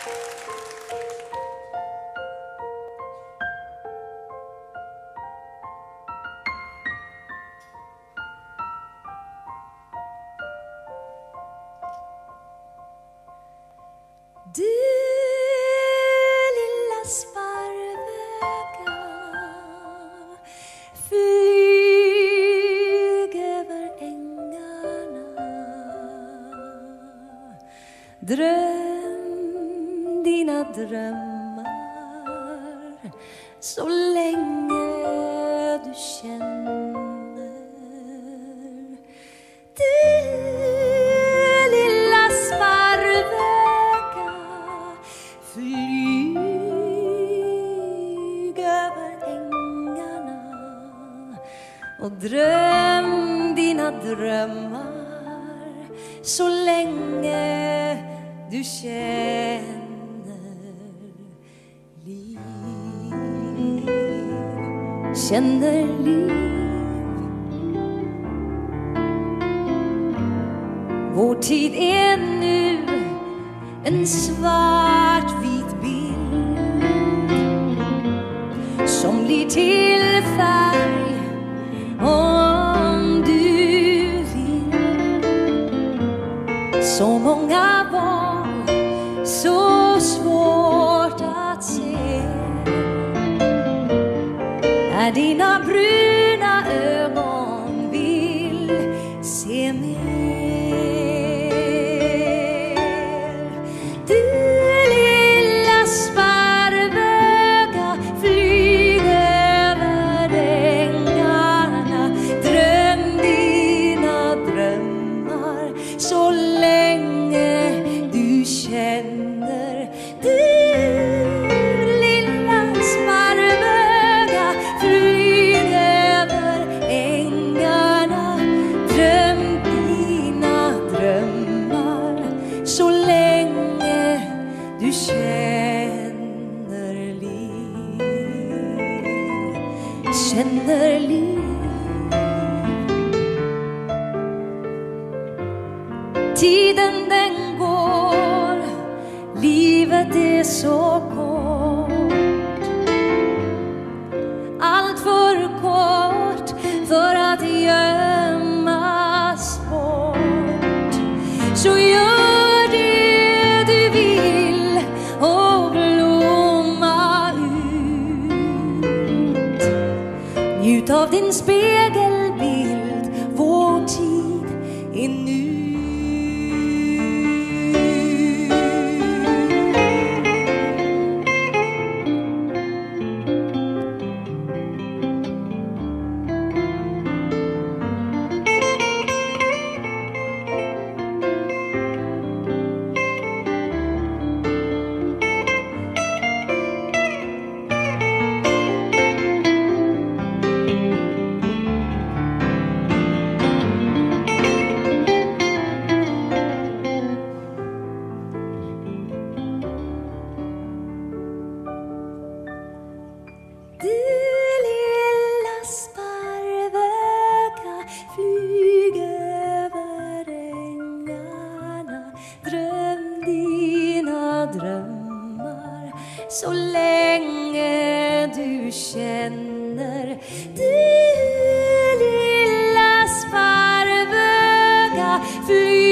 Du lilla Sparvöga, flyg över ängarna. Dröm dina drömmar så länge du känner. Du lilla Sparvöga, flyg över ängarna och dröm dina drömmar så länge du känner liv. Känner liv. Vår tid är nu en svartvit bild som blir till färg om du vill. Så många val, så svårt att se. När dina bruna ögon vill se mer. Känner liv. Tiden den går, livet är så kort. Allt för kort för att gömmas bort. Så gör det du vill och blomma ut. Njut av din spegelbild, vår tid är nu. Så länge du känner, du lilla Sparvöga, flyg